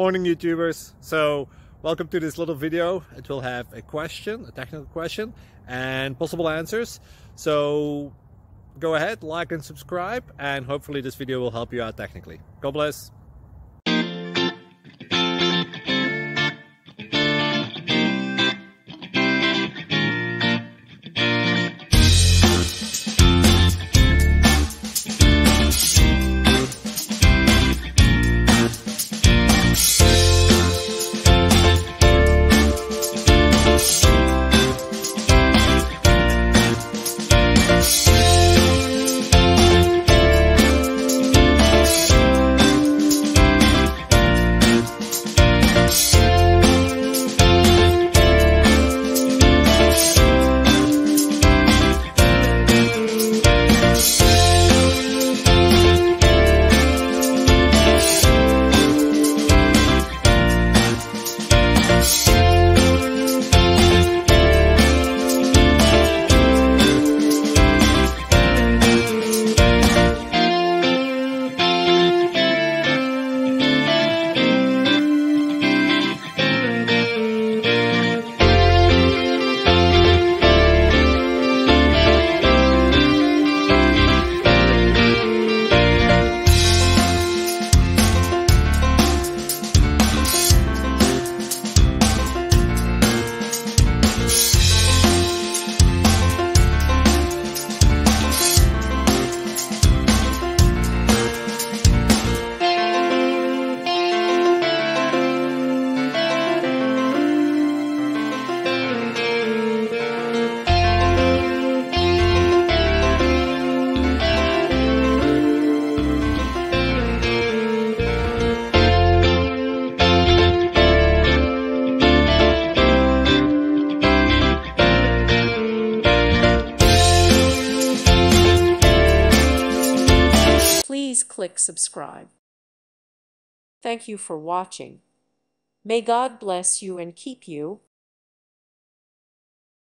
morning, YouTubers. So welcome to this little video. It will have a question, a technical question, and possible answers. So go ahead, like and subscribe, and hopefully this video will help you out technically. God bless. Please click subscribe. Thank you for watching. May God bless you and keep you.